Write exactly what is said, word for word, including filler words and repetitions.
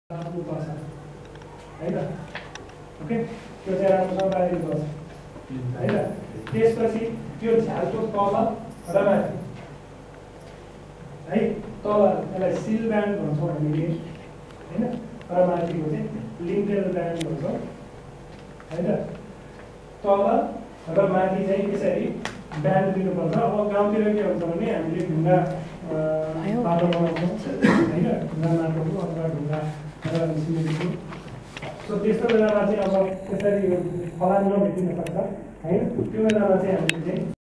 राख्नुपर्छ हैन। ओके, त्यो चाहिँ राम्रोसँग राख्नुपर्छ हैन। त्यसपछि त्यो झ्यालको तल र माथि है, तल यसलाई सिल ब्यान्ड भन्छौँ हामीले हैन, र माथिको चाहिँ लिन्टेल ब्यान्ड भन्छौँ हैन। तल र माथि चाहिँ यसरी ब्यान्ड दिनुपर्छ। अब गाउँतिर के हुन्छ भने हामीले ढुङ्गा बाटो बनाउँछौँ हैन, ढुङ्गा माटोको अथवा ढुङ्गा सिमेन्टको। सो त्यस्तो बेलामा चाहिँ अब त्यसरी फलान नभेटिन सक्छ हैन। त्यो बेलामा चाहिँ हामीले चाहिँ